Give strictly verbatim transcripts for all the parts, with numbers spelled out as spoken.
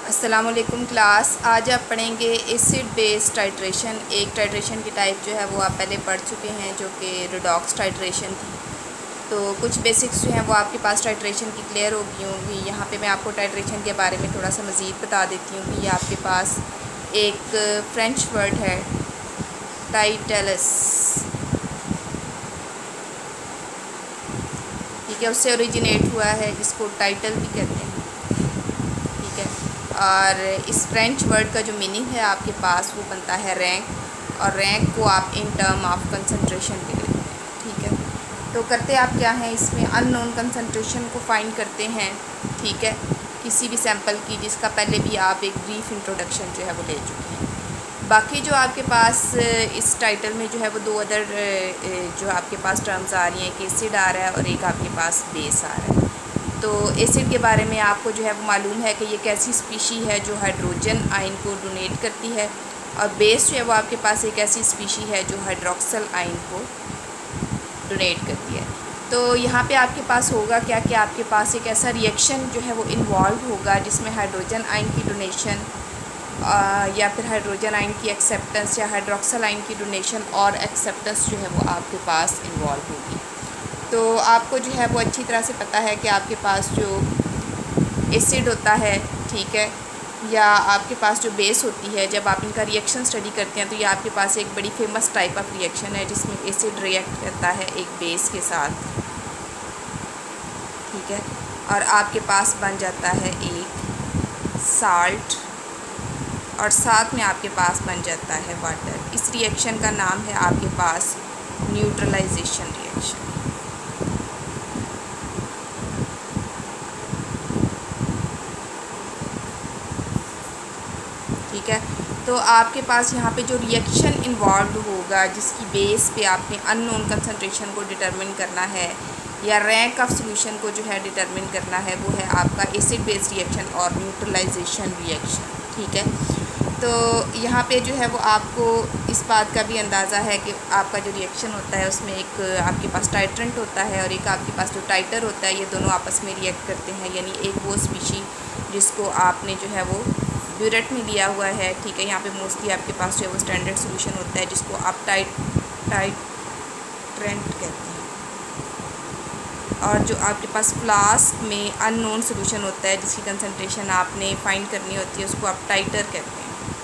अस्सलामुअलैकुम क्लास, आज आप पढ़ेंगे एसिड बेस टाइट्रेशन। एक टाइट्रेशन की टाइप जो है वो आप पहले पढ़ चुके हैं, जो कि रिडॉक्स टाइट्रेशन थी। तो कुछ बेसिक्स जो हैं वो आपके पास टाइट्रेशन की क्लियर हो गई होंगी। यहाँ पे मैं आपको टाइट्रेशन के बारे में थोड़ा सा मज़ीद बता देती हूँ कि ये आपके पास एक फ्रेंच वर्ड है टाइटेलस, ठीक है, उससे ओरिजिनेट हुआ है, जिसको टाइटल भी कहते हैं, ठीक है। और इस फ्रेंच वर्ड का जो मीनिंग है आपके पास वो बनता है रैंक, और रैंक को आप इन टर्म ऑफ कंसंट्रेशन पे लेते हैं, ठीक है। तो करते आप क्या हैं, इसमें अननोन कंसंट्रेशन को फाइंड करते हैं, ठीक है, किसी भी सैंपल की, जिसका पहले भी आप एक ब्रीफ इंट्रोडक्शन जो है वो ले चुके हैं। बाकी जो आपके पास इस टाइटल में जो है वो दो अदर जो आपके पास टर्म्स आ रही हैं, एक एसिड आ रहा है और एक आपके पास बेस आ रहा है। तो एसिड के बारे में आपको जो है वो मालूम है कि ये एक ऐसी स्पीशी है जो हाइड्रोजन आयन को डोनेट करती है, और बेस जो है वो आपके पास एक ऐसी स्पीशी है जो हाइड्रोक्सल आयन को डोनेट करती है। तो यहाँ पे आपके पास होगा क्या कि आपके पास एक ऐसा रिएक्शन जो है वो इन्वॉल्व होगा जिसमें हाइड्रोजन आयन की डोनेशन या फिर हाइड्रोजन आयन की एक्सेप्टेंस या हाइड्रोक्सल आयन की डोनेशन और एक्सेप्टेंस जो है वो आपके पास इन्वॉल्व होगी। तो आपको जो है वो अच्छी तरह से पता है कि आपके पास जो एसिड होता है, ठीक है, या आपके पास जो बेस होती है, जब आप इनका रिएक्शन स्टडी करते हैं तो ये आपके पास एक बड़ी फेमस टाइप ऑफ रिएक्शन है जिसमें एसिड रिएक्ट करता है एक बेस के साथ, ठीक है, और आपके पास बन जाता है एक साल्ट, और साथ में आपके पास बन जाता है वाटर। इस रिएक्शन का नाम है आपके पास न्यूट्रलाइजेशन रिएक्शन। ठीक है, तो आपके पास यहाँ पे जो रिएक्शन इन्वॉल्व होगा, जिसकी बेस पे आपने अननोन कंसंट्रेशन को डिटरमिन करना है या रैंक ऑफ सॉल्यूशन को जो है डिटरमिन करना है, वो है आपका एसिड बेस रिएक्शन और न्यूट्रलाइजेशन रिएक्शन, ठीक है। तो यहाँ पे जो है वो आपको इस बात का भी अंदाज़ा है कि आपका जो रिएक्शन होता है उसमें एक आपके पास टाइट्रेंट होता है और एक आपके पास जो टाइटर होता है, ये दोनों आपस में रिएक्ट करते हैं। यानी एक वो स्पीशी जिसको आपने जो है वो ब्यूरेट में लिया हुआ है, ठीक है, यहाँ पे मोस्टली आपके पास जो है वो स्टैंडर्ड सॉल्यूशन होता है जिसको आप टाइट टाइट्रेंट कहते हैं, और जो आपके पास फ्लास्क में अननोन सॉल्यूशन होता है जिसकी कंसंट्रेशन आपने फाइंड करनी होती है, उसको आप टाइटर कहते हैं,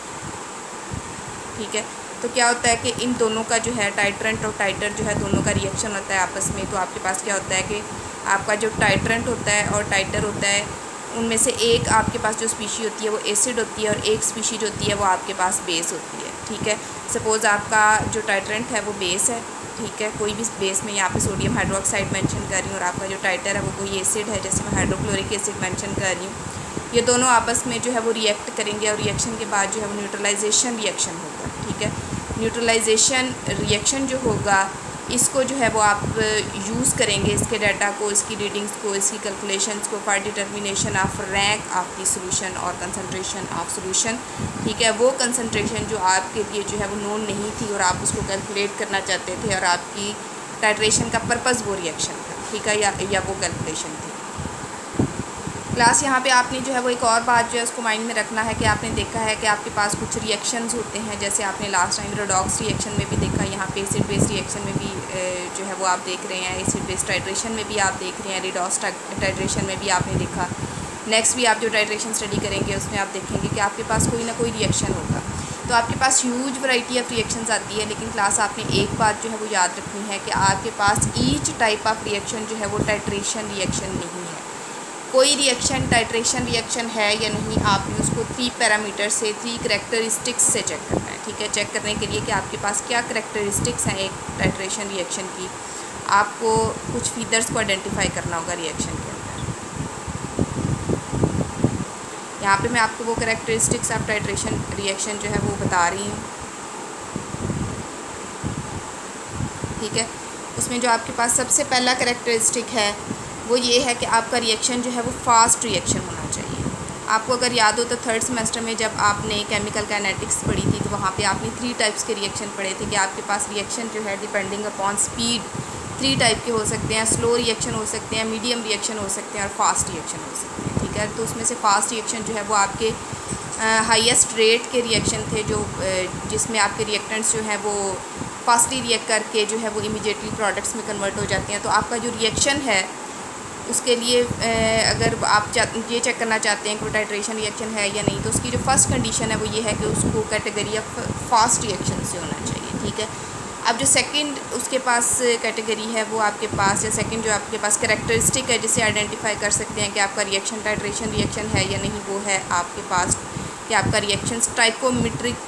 ठीक है। तो क्या होता है कि इन दोनों का जो है टाइट्रेंट और टाइटर जो है दोनों का रिएक्शन होता है आपस में। तो आपके पास क्या होता है कि आपका जो टाइट्रेंट होता है और टाइटर होता है, उनमें से एक आपके पास जो स्पीशी होती है वो एसिड होती है और एक स्पीशी जो होती है वो आपके पास बेस होती है, ठीक है। सपोज़ आपका जो टाइट्रेंट है वो बेस है, ठीक है, कोई भी बेस में यहाँ पे सोडियम हाइड्रोक्साइड मेंशन कर रही हूँ, और आपका जो टाइटर है वो कोई एसिड है, जैसे मैं हाइड्रोक्लोरिक एसिड मेंशन कर रही हूँ। ये दोनों आपस में जो है वो रिएक्ट करेंगे और रिएक्शन के बाद जो है वो न्यूट्रलाइजेशन रिएक्शन होगा, ठीक है। न्यूट्रलाइजेशन रिएक्शन जो होगा, इसको जो है वो आप यूज़ करेंगे, इसके डाटा को, इसकी रीडिंग्स को, इसकी कैलकुलेशंस को for determination of rank of the solution और कंसंट्रेशन ऑफ सॉल्यूशन, ठीक है। वो कंसंट्रेशन जो आपके लिए जो है वो नोन नहीं थी और आप उसको कैलकुलेट करना चाहते थे, और आपकी टाइट्रेशन का पर्पज़ वो रिएक्शन था, ठीक है, या या वो कैलकुलेशन थी। क्लास यहाँ पे आपने जो है वो एक और बात जो है उसको माइंड में रखना है कि आपने देखा है कि आपके पास कुछ रिएक्शंस होते हैं, जैसे आपने लास्ट टाइम रेडॉक्स रिएक्शन में भी देखा, यहाँ पे एसिड बेस रिएक्शन में भी जो है वो आप देख रहे हैं, एसिड बेस टाइट्रेशन में भी आप देख रहे हैं, रेडॉक्स टाइट्रेशन में भी आपने देखा। नेक्स्ट भी आप जो टाइट्रेशन स्टडी करेंगे उसमें आप देखेंगे कि आपके पास कोई ना कोई रिएक्शन होगा। तो आपके पास ह्यूज वैरायटी ऑफ रिएक्शंस आती है, लेकिन क्लास आपने एक बात जो है वो याद रखनी है कि आपके पास ईच टाइप ऑफ रिएक्शन जो है वो टाइट्रेशन रिएक्शन नहीं है। कोई रिएक्शन टाइट्रेशन रिएक्शन है या नहीं, आपने उसको थ्री पैरामीटर से, थ्री करेक्टरिस्टिक्स से चेक करना है, ठीक है। चेक करने के लिए कि आपके पास क्या करेक्टरिस्टिक्स हैं एक टाइट्रेशन रिएक्शन की, आपको कुछ फीचर्स को आइडेंटिफाई करना होगा रिएक्शन के अंदर। यहाँ पे मैं आपको वो करेक्टरिस्टिक्स ऑफ टाइट्रेशन रिएक्शन जो है वो बता रही हूँ, ठीक है। उसमें जो आपके पास सबसे पहला करेक्टरिस्टिक है वो ये है कि आपका रिएक्शन जो है वो फास्ट रिएक्शन होना चाहिए। आपको अगर याद हो तो थर्ड सेमेस्टर में जब आपने केमिकल काइनेटिक्स पढ़ी थी तो वहाँ पे आपने थ्री टाइप्स के रिएक्शन पढ़े थे कि आपके पास रिएक्शन जो है depending upon speed three type के हो सकते हैं, स्लो रिएक्शन हो सकते हैं, मीडियम रिएक्शन हो सकते हैं और फास्ट रिएक्शन हो सकते हैं, ठीक है। ठीक है। तो उसमें से फास्ट रिएक्शन जो है वो आपके हाईएस्ट रेट के रिएक्शन थे, जो जिसमें आपके रिएक्टेंट्स जो है वो फास्टली रिएक्ट करके जो है वो इमीडिएटली प्रोडक्ट्स में कन्वर्ट हो जाते हैं। तो आपका जो रिएक्शन है उसके लिए अगर आप ये चेक करना चाहते हैं कि वो टाइट्रेशन रिएक्शन है या नहीं, तो उसकी जो फर्स्ट कंडीशन है वो ये है कि उसको कैटेगरी ऑफ फास्ट रिएक्शन से होना चाहिए, ठीक है। अब जो सेकंड उसके पास कैटेगरी है वो आपके पास, या सेकंड जो आपके पास कैरेक्टरिस्टिक है जिससे आइडेंटिफाई कर सकते हैं कि आपका रिएक्शन टाइट्रेशन रिएक्शन है या नहीं, वो है आपके पास कि आपका रिएक्शन स्टाइकोमेट्रिक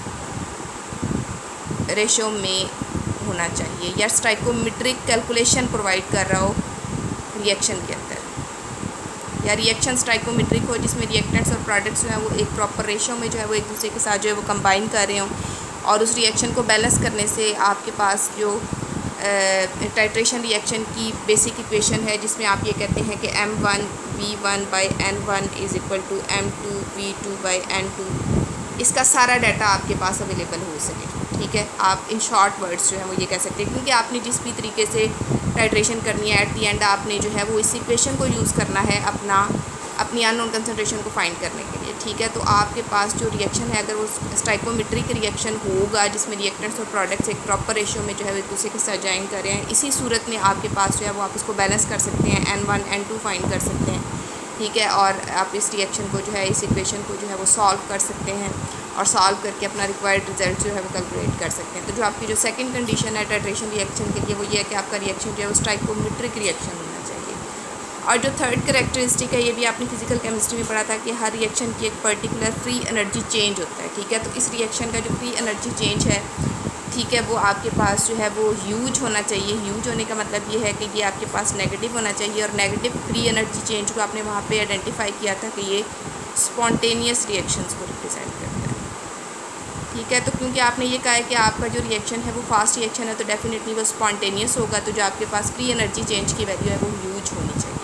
रेशो में होना चाहिए, या स्टाइकोमेट्रिक कैलकुलेशन प्रोवाइड कर रहा हो रिएक्शन के अंदर, या रिएक्शन स्टाइकोमेट्रिक हो जिसमें रिएक्टेंट्स और प्रोडक्ट्स जो है वो एक प्रॉपर रेशो में जो है वो एक दूसरे के साथ जो है वो कंबाइन कर रहे हों, और उस रिएक्शन को बैलेंस करने से आपके पास जो टाइट्रेशन रिएक्शन की बेसिक इक्वेशन है जिसमें आप ये कहते हैं कि M one V one by N one is equal to M two V two by N two, इसका सारा डाटा आपके पास अवेलेबल हो सके, ठीक है। आप इन शॉर्ट वर्ड्स जो है वो ये कह सकते हैं, क्योंकि आपने जिस भी तरीके से टाइट्रेशन करनी है एट दी एंड आपने जो है वो इस इक्वेशन को यूज़ करना है अपना अपनी अननोन कंसंट्रेशन को फाइंड करने के लिए, ठीक है। तो आपके पास जो रिएक्शन है अगर वो स्टाइकोमेट्रिक रिएक्शन होगा जिसमें रिएक्टेंट्स और प्रोडक्ट्स एक प्रॉपर रेशियो में जो है वो एक दूसरे के साथ ज्वाइन कर रहे हैं, इसी सूरत में आपके पास जो है वो आप इसको बैलेंस कर सकते हैं, N one N two find कर सकते हैं, ठीक है। और आप इस रिएक्शन को जो है इस इक्वेशन को जो है वो सॉल्व कर सकते हैं और सॉल्व करके अपना रिक्वायर्ड रिजल्ट जो है वो कैलकुलेट कर सकते हैं। तो जो आपकी जो सेकंड कंडीशन है टाइट्रेशन रिएक्शन के लिए वो ये है कि आपका रिएक्शन जो है वो स्टाइकोमेट्रिक रिएक्शन होना चाहिए। और जो थर्ड कैरेक्टरिस्टिक है ये भी आपने फिजिकल केमिस्ट्री में पढ़ा था कि हर रिएक्शन की एक पर्टिकुलर फ्री एनर्जी चेंज होता है, ठीक है। तो इस रिएक्शन का जो फ्री एनर्जी चेंज है, ठीक है, वो आपके पास जो है वो ह्यूज होना चाहिए। ह्यूज होने का मतलब ये है कि ये आपके पास नेगेटिव होना चाहिए, और नेगेटिव फ्री एनर्जी चेंज को आपने वहाँ पे आइडेंटिफाई किया था कि ये स्पॉन्टेनियस रिएक्शंस को रिप्रेजेंट करता है, ठीक है। तो क्योंकि आपने ये कहा है कि आपका जो रिएक्शन है वो फास्ट रिएक्शन है तो डेफिनेटली वो स्पॉन्टेनियस होगा, तो जो आपके पास फ्री एनर्जी चेंज की वैल्यू है वो ह्यूज होनी चाहिए,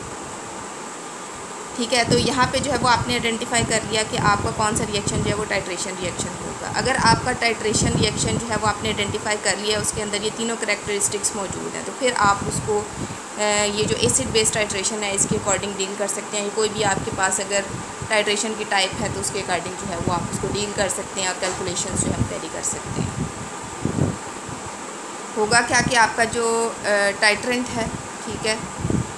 ठीक है। तो यहाँ पे जो है वो आपने आइडेंटिफाई कर लिया कि आपका कौन सा रिएक्शन जो है वो टाइट्रेशन रिएक्शन होगा। अगर आपका टाइट्रेशन रिएक्शन जो है वो आपने आइडेंटिफाई कर लिया, उसके अंदर ये तीनों करैक्टरिस्टिक्स मौजूद हैं, तो फिर आप उसको ये जो एसिड बेस्ड टाइट्रेशन है इसके अकॉर्डिंग डील कर सकते हैं। कोई भी आपके पास अगर टाइट्रेशन की टाइप है तो उसके अकॉर्डिंग जो है वो आप उसको डील कर सकते हैं और कैलकुलेशन जो है हम कैरी कर सकते हैं। होगा क्या कि आपका जो टाइट्रेंट है, ठीक है,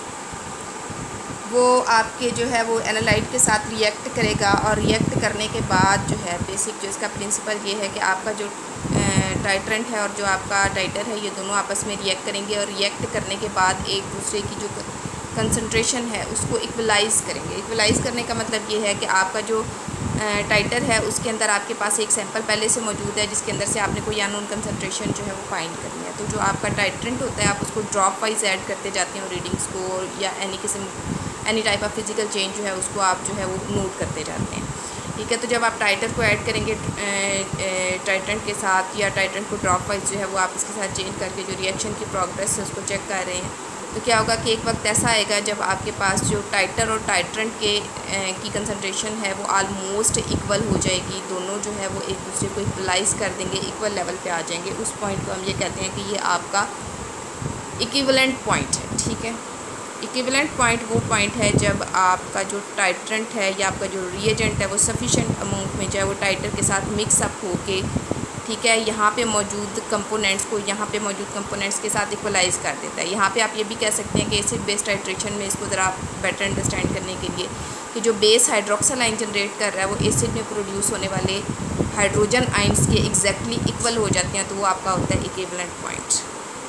वो आपके जो है वो एनालाइट के साथ रिएक्ट करेगा, और रिएक्ट करने के बाद जो है बेसिक जो इसका प्रिंसिपल ये है कि आपका जो टाइट्रेंट है और जो आपका टाइटर है ये दोनों आपस में रिएक्ट करेंगे, और रिएक्ट करने के बाद एक दूसरे की जो कंसंट्रेशन है उसको इक्वलाइज़ करेंगे। इक्वलाइज़ करने का मतलब ये है कि आपका जो टाइटर है उसके अंदर आपके पास एक सैंपल पहले से मौजूद है जिसके अंदर से आपने कोई अननोन कंसंट्रेशन जो है वो फाइंड करनी है। तो जो आपका टाइट्रेंट होता है आप उसको ड्रॉप वाइज ऐड करते जाते हैं रीडिंग्स को, या एनी किस्म any type of physical change जो है उसको आप जो है वो नोट करते जाते हैं, ठीक है। तो जब आप टाइटर को ऐड करेंगे टाइट्रेंट के साथ, या टाइट्रेंट को ड्रॉप वाइज जो है वो आप इसके साथ चेंज करके जो रिएक्शन की प्रोग्रेस है उसको चेक कर रहे हैं, तो क्या होगा कि एक वक्त ऐसा आएगा जब आपके पास जो टाइटर और टाइट्रेंट के ए, की कंसंट्रेशन है वो आलमोस्ट इक्वल हो जाएगी। दोनों जो है वो एक दूसरे को इक्वलाइज़ कर देंगे, इक्वल लेवल पे आ जाएंगे। उस पॉइंट को हम ये कहते हैं कि ये आपका इक्विवेलेंट पॉइंट है, ठीक है। इक्विवेलेंट पॉइंट वो पॉइंट है जब आपका जो टाइट्रेंट है या आपका जो रिएजेंट है वो सफिशेंट अमाउंट में जो है वो टाइटर के साथ मिक्स अप होके, ठीक है, यहाँ पे मौजूद कंपोनेंट्स को यहाँ पे मौजूद कंपोनेंट्स के साथ इक्वलाइज़ कर देता है। यहाँ पे आप ये भी कह सकते हैं कि एसिड बेस टाइट्रेशन में इसको ज़रा बेटर अंडरस्टैंड करने के लिए कि जो बेस हाइड्रोक्सल आइन जनरेट कर रहा है वो एसिड में प्रोड्यूस होने वाले हाइड्रोजन आइंस के एग्जैक्टली इक्वल हो जाते हैं, तो वो आपका होता है इक्विवेलेंट पॉइंट,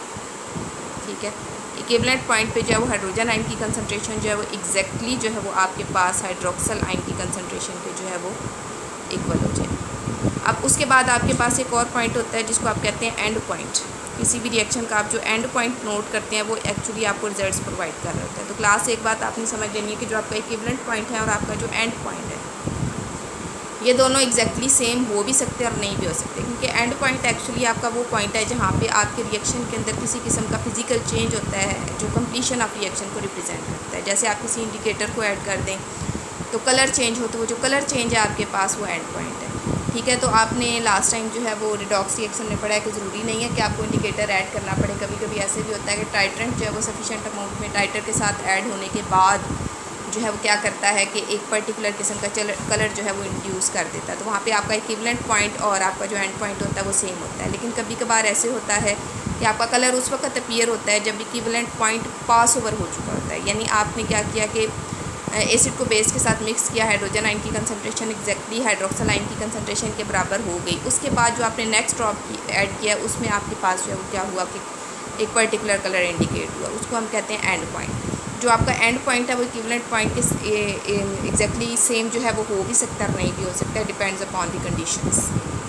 ठीक है। इक्विवेलेंट पॉइंट पे जो है वो हाइड्रोजन आइन की कंसंट्रेशन जो है वो एग्जैक्टली जो है वो आपके पास हाइड्रोक्सल आइन की कंसंट्रेशन पे जो है वो इक्वल हो जाए। अब उसके बाद आपके पास एक और पॉइंट होता है जिसको आप कहते हैं एंड पॉइंट। किसी भी रिएक्शन का आप जो एंड पॉइंट नोट करते हैं वो एक्चुअली आपको रिजल्ट्स प्रोवाइड कर रहा होता है। तो क्लास एक बात आपने समझ लेनी है कि जो आपका इक्विवेलेंट पॉइंट है और आपका जो एंड पॉइंट है ये दोनों एग्जैक्टली सेम हो भी सकते हैं और नहीं भी हो सकते, क्योंकि एंड पॉइंट एक्चुअली आपका वो पॉइंट है जहाँ पे आपके रिएक्शन के अंदर किसी किस्म का फिजिकल चेंज होता है जो कंप्लीशन ऑफ रिएक्शन को रिप्रेजेंट करता है। जैसे आप किसी इंडिकेटर को ऐड कर दें तो कलर चेंज हो, तो वो जो कलर चेंज है आपके पास वो एंड पॉइंट है, ठीक है। तो आपने लास्ट टाइम जो है वो रिडॉक्स रिएक्शन में पढ़ा है कि ज़रूरी नहीं है कि आपको इंडिकेटर ऐड करना पड़े। कभी कभी ऐसे भी होता है कि टाइट्रेंट जो है वो सफिशेंट अमाउंट में टाइटर के साथ ऐड होने के बाद जो है वो क्या करता है कि एक पर्टिकुलर किस्म का कलर जो है वो इंड्यूस कर देता है। तो वहाँ पे आपका इक्विवेलेंट पॉइंट और आपका जो एंड पॉइंट होता है वो सेम होता है। लेकिन कभी कभार ऐसे होता है कि आपका कलर उस वक्त अपीयर होता है जब इक्विवेलेंट पॉइंट पास ओवर हो चुका होता है, यानी आपने क्या किया कि एसिड को बेस के साथ मिक्स किया, हाइड्रोजन आयन की कंसंट्रेशन एग्जैक्टली हाइड्रोक्सिल आयन की कंसंट्रेशन के बराबर हो गई। उसके बाद जो आपने नेक्स्ट ड्रॉप ऐड किया उसमें आपके पास जो है वो क्या हुआ कि एक पर्टिकुलर कलर इंडिकेट हुआ, उसको हम कहते हैं एंड पॉइंट। जो आपका एंड पॉइंट है वो इक्विवेलेंट पॉइंट के एग्जैक्टली सेम जो है वो हो भी सकता है, नहीं भी हो सकता है, डिपेंड्स अपॉन द कंडीशंस।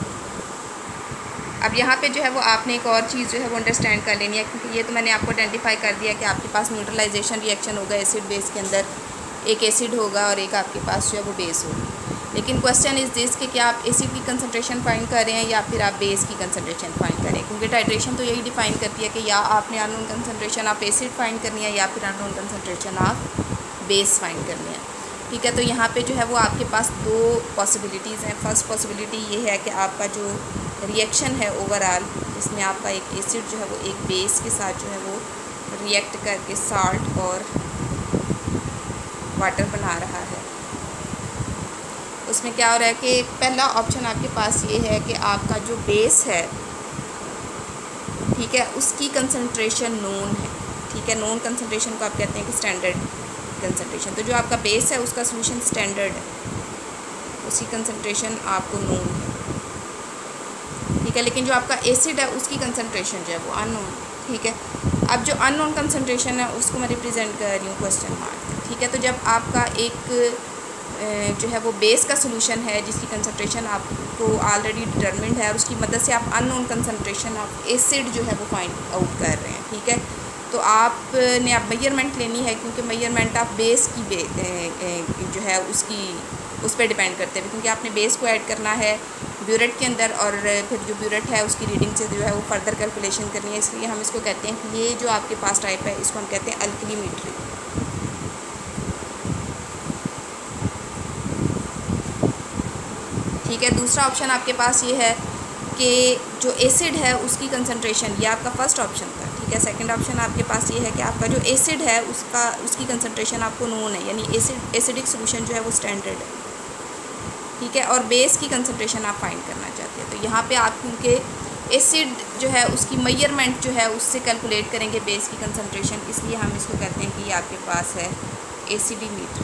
अब यहाँ पे जो है वो आपने एक और चीज़ जो है वो अंडरस्टैंड कर लेनी है, क्योंकि ये तो मैंने आपको आइडेंटिफाई कर दिया कि आपके पास न्यूट्रलाइजेशन रिएक्शन होगा एसिड बेस के अंदर, एक एसिड होगा और एक आपके पास जो है वो बेस होगी। लेकिन क्वेश्चन इज़ दिस कि क्या आप एसिड की कंसंट्रेशन फाइंड कर रहे हैं या फिर आप बेस की कंसंट्रेशन फाइंड करें, क्योंकि टाइट्रेशन तो यही डिफाइन करती है कि या आपने unknown concentration of acid find करनी है या फिर unknown concentration of base find करनी है। ठीक है, तो यहाँ पे जो है वो आपके पास दो पॉसिबिलिटीज़ हैं। फर्स्ट पॉसिबिलिटी ये है कि आपका जो रिएक्शन है ओवरऑल, जिसमें आपका एक एसिड जो है वो एक बेस के साथ जो है वो रिएक्ट करके साल्ट और वाटर बना रहा है, उसमें क्या हो रहा है कि पहला ऑप्शन आपके पास ये है कि आपका जो बेस है, ठीक है, उसकी कंसंट्रेशन नोन है। ठीक है, नोन कंसंट्रेशन को आप कहते हैं कि स्टैंडर्ड कंसंट्रेशन। तो जो आपका बेस है उसका सोल्यूशन स्टैंडर्ड है, उसकी कंसंट्रेशन आपको नोन है। ठीक है, लेकिन जो आपका एसिड है उसकी कंसंट्रेशन जो है वो अननोन। ठीक है, अब जो अननोन कंसंट्रेशन है उसको मैं रिप्रेजेंट कर रही हूँ क्वेश्चन मार्क। ठीक है, तो जब आपका एक जो है वो बेस का सोल्यूशन है जिसकी कंसंट्रेशन आपको ऑलरेडी डिटरमिंड है और उसकी मदद से आप अननोन कंसंट्रेशन ऑफ एसिड जो है वो फाइंड आउट कर रहे हैं। ठीक है, तो आपने आप मेजरमेंट लेनी है, क्योंकि मेजरमेंट ऑफ बेस की बे, जो है उसकी उस पर डिपेंड करते हैं, क्योंकि आपने बेस को ऐड करना है ब्यूरेट के अंदर और फिर जो ब्यूरेट है उसकी रीडिंग से जो है वो फर्दर कैलकुलेशन करनी है। इसलिए हम इसको कहते हैं कि ये जो आपके पास टाइप है इसको हम कहते हैं अल्कलीमेट्री। ठीक है, दूसरा ऑप्शन आपके पास ये है कि जो एसिड है उसकी कंसंट्रेशन, ये आपका फर्स्ट ऑप्शन था। ठीक है, सेकंड ऑप्शन आपके पास ये है कि आपका जो एसिड है उसका उसकी कंसंट्रेशन आपको नोन है, यानी एसिड एसिडिक सोल्यूशन जो है वो स्टैंडर्ड है। ठीक है, और बेस की कंसंट्रेशन आप फाइंड करना चाहते हैं, तो यहाँ पे आप क्योंकि एसिड जो है उसकी मेजरमेंट जो है उससे कैलकुलेट करेंगे बेस की कंसंट्रेशन, इसलिए हम इसको कहते हैं कि ये आपके पास है एसिडीमीटर।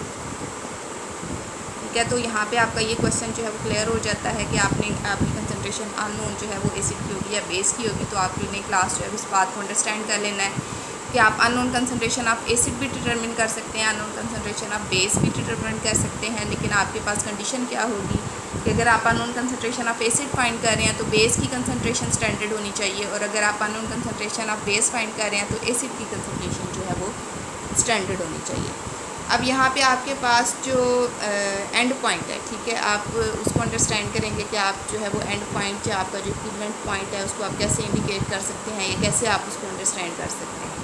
ठीक है, तो यहाँ पे आपका ये क्वेश्चन जो है वो क्लियर हो जाता है कि आपने आपकी कंसंट्रेशन अननोन जो है वो एसिड की होगी या बेस की होगी। तो आपने क्लास जो है इस बात को अंडरस्टैंड कर लेना है कि आप अननोन कंसंट्रेशन ऑफ एसिड भी डिटरमिन कर सकते हैं, अननोन कंसंट्रेशन ऑफ बेस भी डिटरमिन कर सकते हैं, लेकिन आपके पास कंडीशन क्या होगी कि अगर आप unknown concentration of acid find कर रहे हैं तो बेस की कंसंट्रेशन स्टैंडर्ड होनी चाहिए, और अगर आप unknown concentration of base find कर रहे हैं तो एसिड की कंसंट्रेशन जो है वो स्टैंडर्ड होनी चाहिए। अब यहाँ पे आपके पास जो एंड पॉइंट है, ठीक है, आप उसको अंडरस्टैंड करेंगे कि आप जो है वो एंड पॉइंट जो आपका जो इक्विवेलेंट पॉइंट है उसको आप कैसे इंडिकेट कर सकते हैं, या कैसे आप उसको अंडरस्टैंड कर सकते हैं।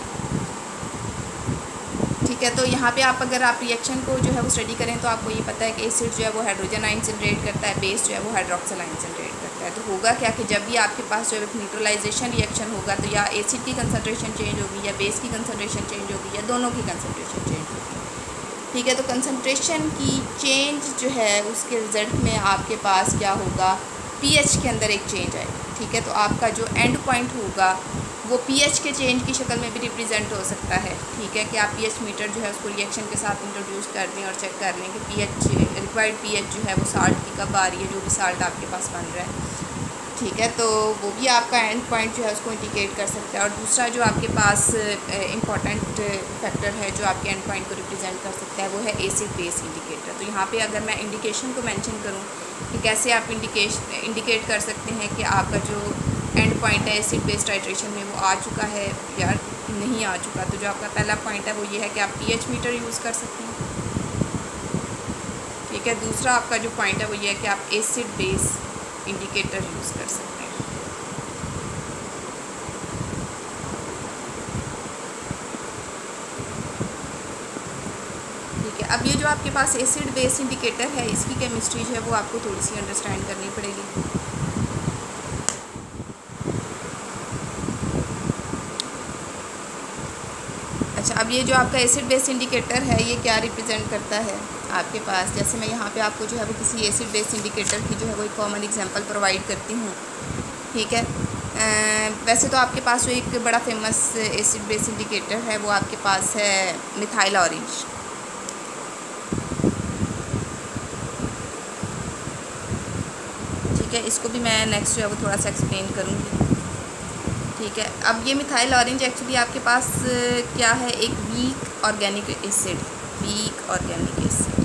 ठीक है, तो यहाँ पे आप अगर आप रिएक्शन को जो है वो स्टडी करें तो आपको ये पता है कि एसिड जो है वो हाइड्रोजन आयन जनरेट करता है, बेस जो है वो हाइड्रोक्सिल आयन जनरेट करता है। तो होगा क्या कि जब भी आपके पास जो है न्यूट्रलाइजेशन रिएक्शन होगा तो या एसिड की कंसंट्रेशन चेंज होगी या बेस की कंसंट्रेशन चेंज होगी या दोनों की कंसंट्रेशन चेंज होगी। ठीक है, तो कंसंट्रेशन की चेंज जो है उसके रिज़ल्ट में आपके पास क्या होगा, पीएच के अंदर एक चेंज आएगा। ठीक है, तो आपका जो एंड पॉइंट होगा वो पीएच के चेंज की शक्ल में भी रिप्रेजेंट हो सकता है। ठीक है, कि आप पीएच मीटर जो है उसको रिएक्शन के साथ इंट्रोड्यूस कर दें और चेक कर लें कि पीएच रिक्वायर्ड पीएच जो है वो साल्ट की कब आ रही है, जो भी साल्ट आपके पास बन रहा है। ठीक है, तो वो भी आपका एंड पॉइंट जो है उसको इंडिकेट कर सकता है। और दूसरा जो आपके पास इम्पॉर्टेंट फैक्टर है जो आपके एंड पॉइंट को रिप्रेजेंट कर सकता है वो है एसिड बेस इंडिकेटर। तो यहाँ पे अगर मैं इंडिकेशन को मेंशन करूँ कि कैसे आप इंडिकेशन इंडिकेट कर सकते हैं कि आपका जो एंड पॉइंट है एसिड बेस टाइट्रेशन में वो आ चुका है या नहीं आ चुका, तो जो आपका पहला पॉइंट है वो ये है कि आप पीएच मीटर यूज़ कर सकते हैं। ठीक है, दूसरा आपका जो पॉइंट है वो ये है कि आप एसिड बेस इंडिकेटर यूज़ कर सकते हैं। ठीक है, अब ये जो आपके पास एसिड बेस इंडिकेटर है इसकी केमिस्ट्री जो है वो आपको थोड़ी सी अंडरस्टैंड करनी पड़ेगी। अच्छा, अब ये जो आपका एसिड बेस इंडिकेटर है ये क्या रिप्रेजेंट करता है आपके पास, जैसे मैं यहाँ पे आपको जो है वो किसी एसिड बेस इंडिकेटर की जो है वो एक कॉमन एग्जांपल प्रोवाइड करती हूँ, ठीक है। आ, वैसे तो आपके पास जो एक बड़ा फेमस एसिड बेस इंडिकेटर है वो आपके पास है मिथाइल ऑरेंज, ठीक है। इसको भी मैं नेक्स्ट जो है वो थोड़ा सा एक्सप्लेन करूँगी, ठीक है। अब ये मिथाइल ऑरेंज एक्चुअली आपके पास क्या है, एक weak organic acid, weak organic acid.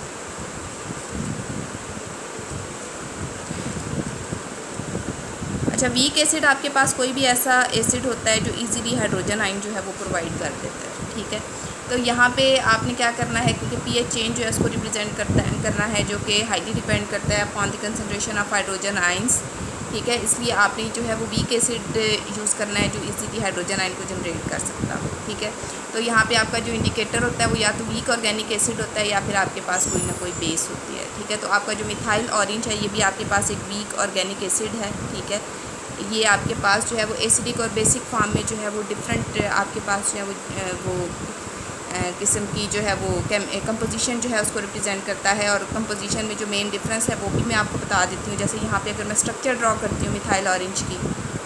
अच्छा, वीक एसिड आपके पास कोई भी ऐसा एसिड होता है जो इजीली हाइड्रोजन आयन जो है वो प्रोवाइड कर देता है, ठीक है। तो यहाँ पे आपने क्या करना है, क्योंकि पीएच चेंज जो है उसको रिप्रेजेंट करता है करना है जो कि हाईली डिपेंड करता है upon the concentration of hydrogen ions, ठीक है। इसलिए आपने जो है वो वीक एसिड यूज़ करना है जो इजीली हाइड्रोजन आयन को जनरेट कर सकता हो, ठीक है। तो यहाँ पे आपका जो इंडिकेटर होता है वो या तो वीक ऑर्गेनिक एसिड होता है या फिर आपके पास कोई ना कोई बेस होती है, ठीक है। तो आपका जो मिथाइल ऑरेंज है ये भी आपके पास एक वीक ऑर्गेनिक एसिड है, ठीक है। ये आपके पास जो है वो एसिडिक और बेसिक फॉर्म में जो है वो डिफरेंट आपके पास जो है वो वो किस्म की जो है वो कंपोजिशन जो है उसको रिप्रेजेंट करता है। और कंपोजिशन में जो मेन डिफरेंस है वो भी मैं आपको बता देती हूँ। जैसे यहाँ पे अगर मैं स्ट्रक्चर ड्रॉ करती हूँ मिथाइल ऑरेंज की,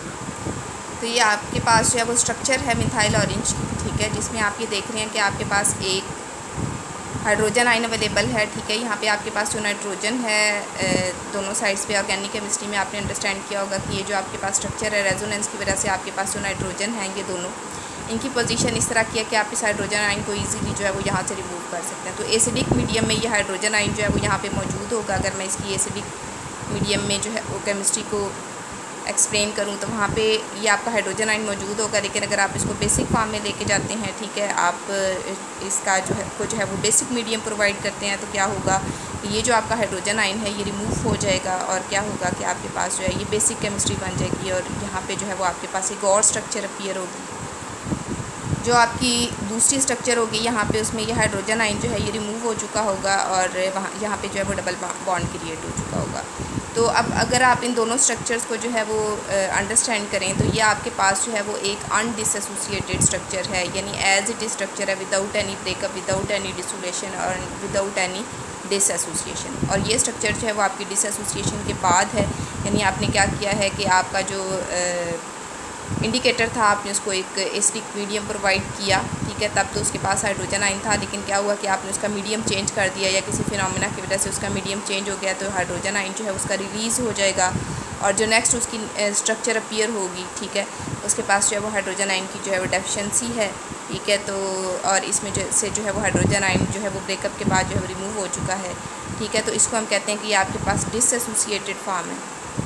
तो ये आपके पास जो है वो स्ट्रक्चर है मिथाइल ऑरेंज की, ठीक है, जिसमें आप ये देख रहे हैं कि आपके पास एक हाइड्रोजन आयन अवेलेबल है, ठीक है। यहाँ पे आपके पास जो नाइट्रोजन है दोनों साइड्स पे, ऑर्गेनिक केमिस्ट्री में आपने अंडरस्टैंड किया होगा कि ये जो आपके पास स्ट्रक्चर है रेजोनेंस की वजह से आपके पास जो नाइट्रोजन है ये दोनों, इनकी पोजीशन इस तरह की है कि आप इस हाइड्रोजन आयन को इजीली जो है वो यहाँ से रिमूव कर सकते हैं। तो एसिडिक मीडियम में ये हाइड्रोजन आयन जो है वो यहाँ पे मौजूद होगा। अगर मैं इसकी एसिडिक मीडियम में जो है वो केमिस्ट्री को एक्सप्लेन करूँ तो वहाँ पे ये आपका हाइड्रोजन आयन मौजूद होगा। लेकिन अगर आप इसको बेसिक फॉर्म में लेके जाते हैं, ठीक है, आप इसका जो है को जो है वो बेसिक मीडियम प्रोवाइड करते हैं, तो क्या होगा, ये जो आपका हाइड्रोजन आयन है ये रिमूव हो जाएगा और क्या होगा कि आपके पास जो है ये बेसिक केमिस्ट्री बन जाएगी और यहाँ पे जो है वो आपके पास एक और स्ट्रक्चर अपीयर होगी। जो आपकी दूसरी स्ट्रक्चर होगी यहाँ पे उसमें ये हाइड्रोजन आयन जो है ये रिमूव हो चुका होगा और वहाँ यहाँ पे जो है वो डबल बॉन्ड क्रिएट हो चुका होगा। तो अब अगर आप इन दोनों स्ट्रक्चर्स को जो है वो अंडरस्टैंड करें तो ये आपके पास जो है वो एक अनडिसोसिएटेड स्ट्रक्चर है, यानी एज इट इज स्ट्रक्चर है without any breakup, without any dissolution और विदाउट एनी डिसएसोसिएशन। और ये स्ट्रक्चर जो है वो आपकी डिसएसोसिएशन के बाद है, यानी आपने क्या किया है कि आपका जो इंडिकेटर था आपने उसको एक एसिडिक मीडियम प्रोवाइड किया, ठीक है। तब तो उसके पास हाइड्रोजन आयन था, लेकिन क्या हुआ कि आपने उसका मीडियम चेंज कर दिया या किसी फिनोमेना की वजह से उसका मीडियम चेंज हो गया, तो हाइड्रोजन आयन जो है उसका रिलीज़ हो जाएगा और जो नेक्स्ट उसकी स्ट्रक्चर अपीयर होगी, ठीक है, उसके पास जो है वो हाइड्रोजन आयन की जो है वो डेफिशिएंसी है, ठीक है। तो और इसमें जो से जो है वो हाइड्रोजन आयन जो है वो ब्रेकअप के बाद जो है रिमूव हो चुका है, ठीक है। तो इसको हम कहते हैं कि ये आपके पास डिसएसोसिएटेड फॉर्म है।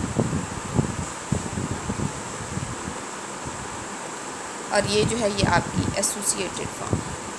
और ये जो है ये आपकी एसोसिएटेड फॉर्म,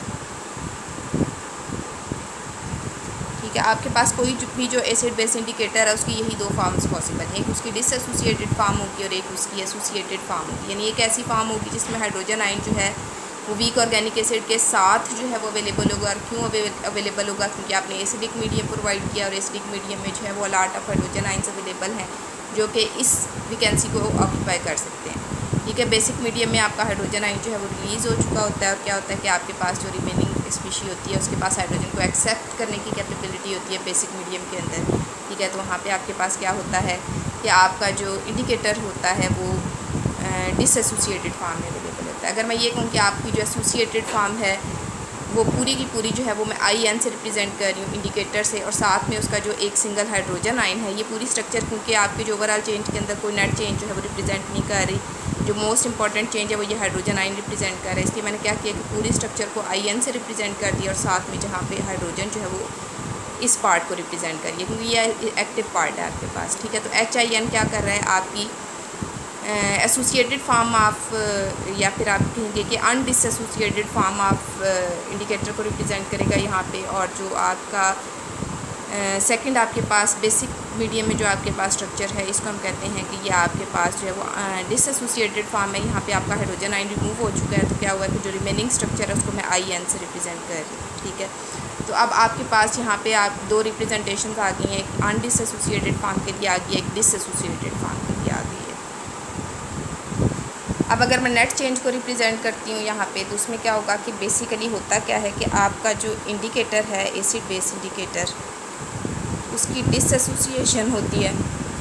ठीक है। आपके पास कोई जो भी जो एसिड बेस इंडिकेटर है उसकी यही दो फॉर्म्स पॉसिबल हैं, एक उसकी डिसएसोसिएटेड फॉर्म होगी और एक उसकी एसोसिएटेड फॉर्म होगी। यानी एक ऐसी फॉर्म होगी जिसमें हाइड्रोजन आयन जो है वो वीक ऑर्गेनिक एसिड के साथ जो है वो अवेलेबल होगा। और क्यों अवेलेबल होगा, क्योंकि आपने एसिडिक मीडियम प्रोवाइड किया और एसिडिक मीडियम में जो है वो lot of hydrogen ions available हैं जो कि इस वैकेंसी को ऑक्यूपाई कर सकते हैं, ठीक है। बेसिक मीडियम में आपका हाइड्रोजन आयन जो है वो रिलीज़ हो चुका होता है और क्या होता है कि आपके पास जो रिमेनिंग स्पीशी होती है उसके पास हाइड्रोजन को एक्सेप्ट करने की कैपेबिलिटी होती है बेसिक मीडियम के अंदर, ठीक है। तो वहाँ पे आपके पास क्या होता है कि आपका जो इंडिकेटर होता है वो डिसएसोसिएटेड फॉर्म में अवेलेबल होता है। अगर मैं ये कहूँ कि आपकी जो एसोसिएटेड फॉर्म है वो पूरी की पूरी जो है वो मैं आई एन से रिप्रेजेंट कर रही हूँ इंडिकेटर से, और साथ में उसका जो एक सिंगल हाइड्रोजन आयन है, ये पूरी स्ट्रक्चर क्योंकि आपके जो ओवरऑल चेंज के अंदर कोई नेट चेंज जो है वो रिप्रेजेंट नहीं कर रही, जो मोस्ट इंपॉर्टेंट चेंज है वो ये हाइड्रोजन आयन रिप्रेजेंट कर रहा है। इसलिए मैंने क्या किया कि पूरी स्ट्रक्चर को आई एन से रिप्रेजेंट कर दिया और साथ में जहाँ पे हाइड्रोजन जो है वो इस पार्ट को रिप्रेजेंट करिए क्योंकि ये एक्टिव पार्ट है आपके पास, ठीक है। तो एच आई एन क्या कर रहा है, आपकी एसोसिएटेड फॉर्म ऑफ या फिर आप कहेंगे कि अनडिसएसोसिएटेड फॉर्म ऑफ इंडिकेटर को रिप्रेजेंट करेगा यहाँ पे। और जो आपका सेकंड uh, आपके पास बेसिक मीडियम में जो आपके पास स्ट्रक्चर है इसको हम कहते हैं कि ये आपके पास जो है वो डिसएसोसिएटेड फॉर्म है। यहाँ पे आपका हाइड्रोजन आयन रिमूव हो चुका है, तो क्या हुआ कि जो रिमेनिंग स्ट्रक्चर है उसको मैं आई एन से रिप्रेजेंट कर रही हूँ, ठीक है। तो अब आपके पास यहाँ पे आप दो रिप्रेजेंटेशन आ गई हैं, एक अनडिसएसोसिएटेड फॉर्म के लिए आ गई है, एक डिसएसोसिएटेड फॉर्म के लिए आ गई है। अब अगर मैं नेट चेंज को रिप्रेजेंट करती हूँ यहाँ पे, तो उसमें क्या होगा कि बेसिकली होता क्या है कि आपका जो इंडिकेटर है एसिड बेस इंडिकेटर, उसकी डिसएसोसिएशन होती है।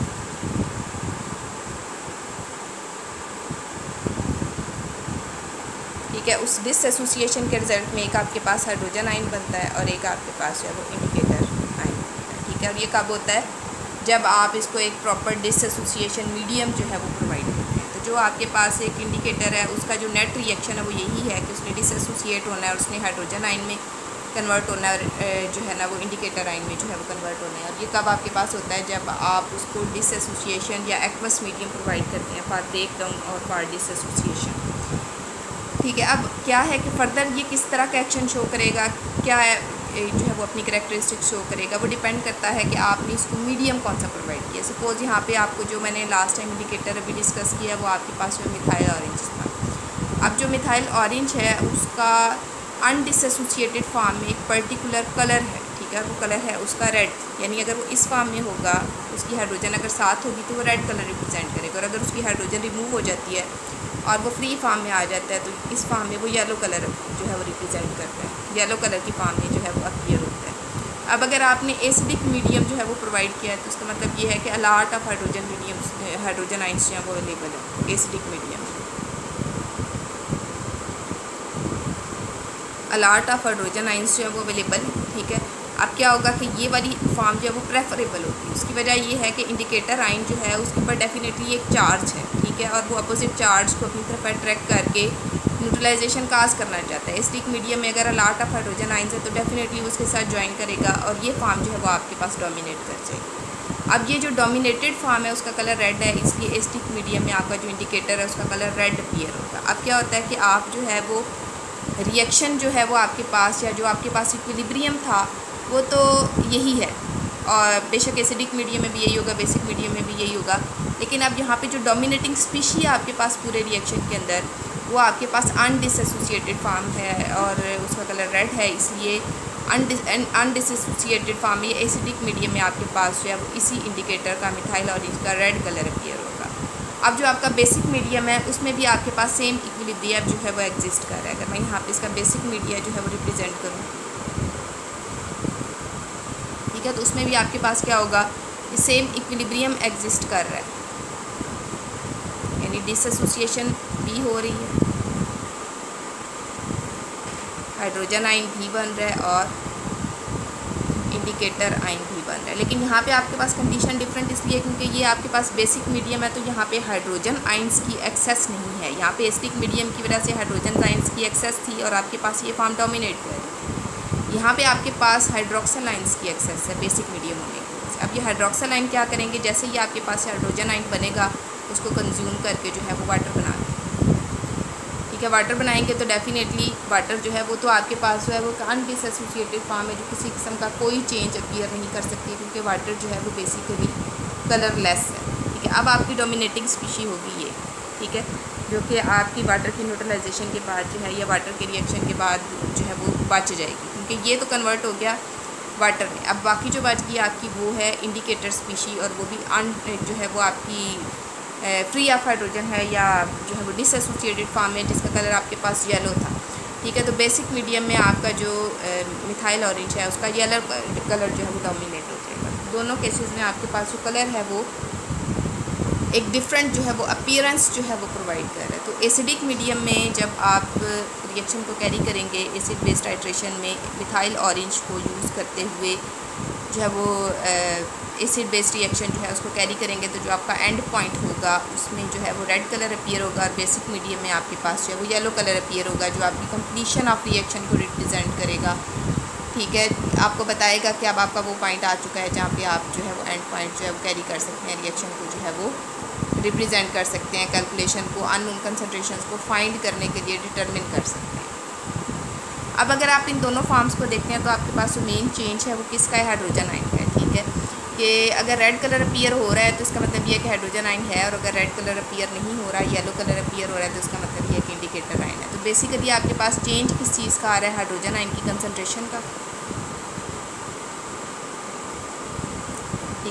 ठीक है, उस डिसएसोसिएशन के रिजल्ट में एक आपके पास हाइड्रोजन आयन बनता है और एक आपके पास जो है वो इंडिकेटर आयन बनता है। ठीक है, और ये कब होता है? जब आप इसको एक प्रॉपर डिसएसोसिएशन मीडियम जो है वो प्रोवाइड करते हैं। तो जो आपके पास एक इंडिकेटर है उसका जो नेट रिएक्शन है वो यही है कि उसने डिसएसोसिएट होना है और उसने हाइड्रोजन आयन में कन्वर्ट होना है, और जो है ना वो इंडिकेटर आयन में जो है वो कन्वर्ट होना है। और ये कब आपके पास होता है? जब आप उसको डिसएसोसिएशन या एक्वस मीडियम प्रोवाइड करते हैं फॉर ब्रेक डाउन और फॉर डिसएसोसिएशन। ठीक है, अब क्या है कि फ़र्दर ये किस तरह का एक्शन शो करेगा, क्या है जो है वो अपनी करैक्टरिस्टिक शो करेगा, वो डिपेंड करता है कि आपने इसको मीडियम कौन सा प्रोवाइड किया। सपोज़ यहाँ पे आपको जो मैंने लास्ट टाइम इंडिकेटर अभी डिस्कस किया वो आपके पास जो मिथाइल ऑरेंज था। अब जो मिथाइल ऑरेंज है उसका अनडिसएसोसिएटेड फॉर्म में एक पर्टिकुलर कलर है। ठीक है, वो कलर है उसका रेड, यानी अगर वो इस फॉर्म में होगा, उसकी हाइड्रोजन अगर साथ होगी तो वो रेड कलर रिप्रेजेंट करेगा, और अगर उसकी हाइड्रोजन रिमूव हो जाती है और वो फ्री फॉर्म में आ जाता है तो इस फॉर्म में वो येलो कलर जो है वो रिप्रेजेंट करता है, येलो कलर की फॉर्म में जो है वो अपीयर होता है। अब अगर आपने एसिडिक मीडियम जो है वो प्रोवाइड किया है तो उसका मतलब ये है कि a lot of hydrogen medium hydrogen ions जो है वो अवेलेबल है acidic medium, a lot of hydrogen ions जो है वो अवेलेबल। ठीक है, अब क्या होगा कि ये वाली फॉर्म जो है वो प्रेफरेबल होगी। उसकी वजह ये है कि इंडिकेटर आयन जो है उसके ऊपर डेफिनेटली एक चार्ज है। ठीक है, और वो अपोजिट चार्ज को अपनी तरफ अट्रैक्ट करके न्यूट्रलाइजेशन काज करना चाहता है। एसिडिक मीडियम में अगर अलाट ऑफ हाइड्रोजन आयंस है तो डेफिनेटली उसके साथ ज्वाइन करेगा और ये फॉर्म जो है वो आपके पास डोमिनेट कर जाएगी। अब ये जो डोमिनेटेड फॉर्म है उसका कलर रेड है, इसलिए एसिडिक मीडियम में आपका जो इंडिकेटर है उसका कलर रेड अपीयर होगा। अब क्या होता है कि आप जो है वो रिएक्शन जो है वो आपके पास, या जो आपके पास इक्विलिब्रियम था वो तो यही है, और बेशक एसिडिक मीडियम में भी यही होगा, बेसिक मीडियम में भी यही होगा, लेकिन अब यहाँ पे जो डोमिनेटिंग स्पीशी है आपके पास पूरे रिएक्शन के अंदर वो आपके पास अनडिसएसोसिएटेड फॉर्म है और उसका कलर रेड है, इसलिए अनडिसएसोसिएटेड फॉर्म में एसिडिक मीडियम में आपके पास जो है वो इसी इंडिकेटर का मिथाइल ऑरेंज का रेड कलर अपीयर होगा। अब जो आपका बेसिक मीडियम है उसमें भी आपके पास सेम इक्विलिब्रियम जो है वो एग्जिस्ट कर रहा है। अगर मैं यहाँ पे इसका बेसिक मीडिया जो है वो रिप्रेजेंट करूँ, ठीक है, तो उसमें भी आपके पास क्या होगा कि सेम इक्विलिब्रियम एग्जिस्ट कर रहा है, यानी डिसएसोसिएशन भी हो रही है, हाइड्रोजन आयन भी बन रहा है और इंडिकेटर आयन भी बन रहा है। लेकिन यहाँ पे आपके पास कंडीशन डिफरेंट इसलिए क्योंकि ये आपके पास बेसिक मीडियम है, तो यहाँ पे हाइड्रोजन आयंस की एक्सेस नहीं है। यहाँ पे एसिडिक मीडियम की वजह से हाइड्रोजन आयंस की एक्सेस थी और आपके पास ये फॉर्म डोमिनेट कर रही है। यहाँ पे आपके पास हाइड्रोक्सिल आयंस की एक्सेस है बेसिक मीडियम होने की वजह से। अब ये हाइड्रोक्सिल आयन क्या करेंगे, जैसे ही आपके पास हाइड्रोजन आयन बनेगा उसको कंज्यूम करके जो है वो वाटर बना दें। ठीक है, वाटर बनाएंगे तो डेफिनेटली वाटर जो है वो तो आपके पास जो है वो अनडिसएसोसिएटेड फॉर्म है, जो किसी किस्म का कोई चेंज अपीयर नहीं कर सकती क्योंकि वाटर जो है वो बेसिकली कलरलेस है। ठीक है, अब आपकी डोमिनेटिंग स्पीशी होगी ये, ठीक है, जो कि आपकी वाटर की न्यूट्रलाइजेशन के बाद जो है या वाटर के रिएक्शन के बाद जो है वो बच जाएगी, क्योंकि ये तो कन्वर्ट हो गया वाटर में। अब बाकी जो बच गई आपकी वो है इंडिकेटर स्पीशी, और वो भी अन जो है वो आपकी फ्री ऑफ हाइड्रोजन है या जो है वो डिसएसोसिएटेड फॉर्म है जिसका कलर आपके पास येलो था। ठीक है, तो बेसिक मीडियम में आपका जो मिथाइल ऑरेंज है उसका येलो कलर जो है वो डोमिनेट हो जाएगा। दोनों केसेस में आपके पास जो कलर है वो एक डिफरेंट जो है वो अपीयरेंस जो है वो प्रोवाइड कर रहा है। तो एसिडिक मीडियम में जब आप रिएक्शन को कैरी करेंगे एसिड बेस्ड टाइट्रेशन में मिथाइल ऑरेंज को यूज़ करते हुए जो है वो एसिड बेस्ड रिएक्शन जो है उसको कैरी करेंगे, तो जो आपका एंड पॉइंट होगा उसमें जो है वो रेड कलर अपीयर होगा और बेसिक मीडियम में आपके पास जो है वो येलो कलर अपीयर होगा, जो आपकी कंप्लीशन ऑफ रिएक्शन को रिप्रेजेंट करेगा। ठीक है, आपको बताएगा कि अब आपका वो पॉइंट आ चुका है जहाँ पे आप जो है वो एंड पॉइंट जो है वो कैरी कर सकते हैं, रिएक्शन को जो है वो रिप्रेजेंट कर सकते हैं, कैलकुलेशन को अननोन कंसंट्रेशंस को फाइंड करने के लिए डिटरमिन कर सकते हैं। अब अगर आप इन दोनों फॉर्म्स को देखते हैं तो आपके पास जो मेन चेंज है वो किसका है, हाइड्रोजन आयन का है। ठीक है, कि अगर रेड कलर अपीयर हो रहा है तो इसका मतलब ये है कि हाइड्रोजन आयन है, और अगर रेड कलर अपीयर नहीं हो रहा है, येलो कलर अपीयर हो रहा है, तो इसका मतलब ये है कि इंडिकेटर आयन है। तो बेसिकली आपके पास चेंज किस चीज़ का आ रहा है, हाइड्रोजन आयन की कंसंट्रेशन का। ठीक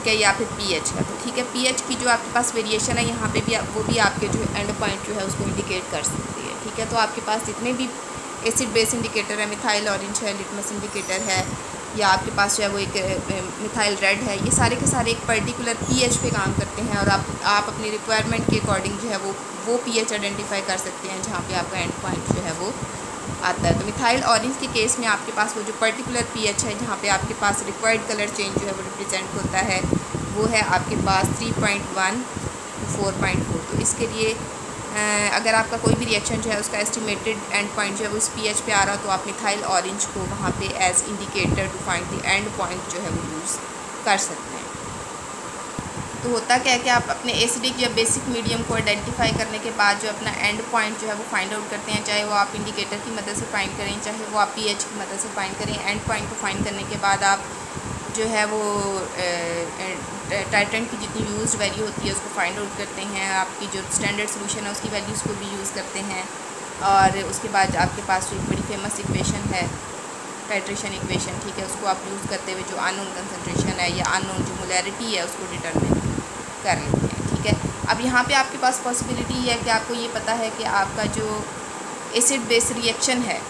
ठीक है, या फिर पीएच का। तो ठीक है, पीएच की जो आपके पास वेरिएशन है यहाँ पे भी वो भी आपके जो एंड पॉइंट जो है उसको इंडिकेट कर सकती है। ठीक है, तो आपके पास जितने भी एसिड बेस इंडिकेटर है, मिथाइल ऑरेंज है, लिटमस इंडिकेटर है, या आपके पास जो है वो एक मिथाइल रेड है, ये सारे के सारे एक पर्टिकुलर पीएच पे काम करते हैं और आप आप अपनी रिक्वायरमेंट के अकॉर्डिंग जो है वो वो पीएच आइडेंटिफाई कर सकते हैं जहाँ पे आपका एंड पॉइंट जो है वो आता है। तो मिथाइल ऑरेंज के केस में आपके पास वो जो पर्टिकुलर पीएच है जहाँ पे आपके पास रिक्वायर्ड कलर चेंज जो है वो रिप्रेजेंट होता है वो है आपके पास three point one four point four. तो इसके लिए अगर आपका कोई भी रिएक्शन जो है उसका एस्टिमेटेड एंड पॉइंट जो है वो उस पीएच पे आ रहा हो तो आप मिथाइल ऑरेंज को वहाँ पे as indicator to find the end point जो है वो यूज़ कर सकते हैं। तो होता क्या है कि आप अपने एसिडिक या बेसिक मीडियम को आइडेंटिफाई करने के बाद जो अपना एंड पॉइंट जो है वो फाइंड आउट करते हैं, चाहे वो आप इंडिकेटर की मदद से फाइंड करें, चाहे वो आप पीएच की मदद से फाइंड करें। एंड पॉइंट को फाइंड करने के बाद आप जो है वो टाइट्रेंट की जितनी यूज्ड वैल्यू होती है उसको फाइंड आउट करते हैं, आपकी जो स्टैंडर्ड सोल्यूशन है उसकी वैल्यूज़ को भी यूज़ करते हैं, और उसके बाद आपके पास जो एक बड़ी फेमस इक्वेशन है टाइट्रेशन इक्वेशन, ठीक है, उसको आप यूज़ करते हुए जो अननोन कंसंट्रेशन है या अननोन जो मोलैरिटी है उसको डिटरमिन कर लेते हैं। ठीक है, अब यहाँ पे आपके पास पॉसिबिलिटी है कि आपको ये पता है कि आपका जो एसिड बेस रिएक्शन है